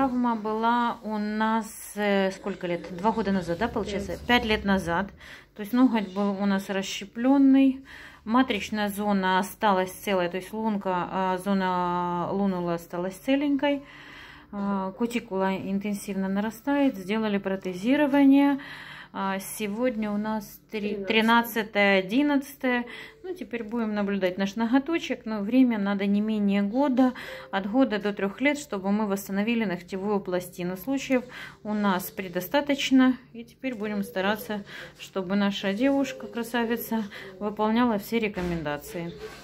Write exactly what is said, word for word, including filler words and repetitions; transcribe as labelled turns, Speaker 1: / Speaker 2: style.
Speaker 1: травма была у нас э, сколько лет? Два года назад, да, получается? Пять лет назад. То есть ноготь был у нас расщепленный. Матричная зона осталась целая, то есть лунка, зона лунула осталась целенькой. Кутикула интенсивно нарастает. Сделали протезирование. Сегодня у нас тринадцатое одиннадцатое. Ну, теперь будем наблюдать наш ноготочек. Но время надо не менее года, от года до трех лет, чтобы мы восстановили ногтевую пластину. Случаев у нас предостаточно. И теперь будем стараться, чтобы наша девушка, красавица, выполняла все рекомендации.